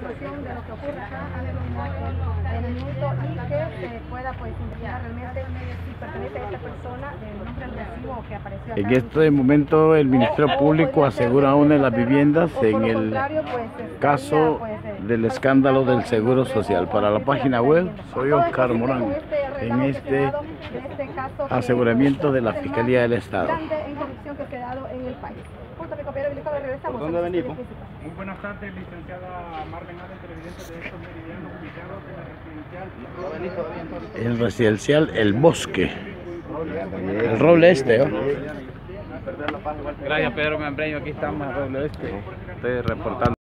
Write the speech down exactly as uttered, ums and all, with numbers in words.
información de lo que ocurre acá en el minuto y que se pueda pues investigar realmente si pertenece a esta persona el nombre del recibo que apareció acá. En este momento el Ministerio Público asegura una de las viviendas en el caso del escándalo del Seguro Social. Para la página web soy Oscar Morán en este aseguramiento de la Fiscalía del Estado. ¿Por dónde venimos? Muy buenas tardes, licenciada Marlene Allen, televidente de estos meridianos ubicados en el residencial. El residencial El Bosque. El Roble Este, ¿no? Gracias, Pedro Membreño. Aquí estamos en Roble Este. Estoy reportando.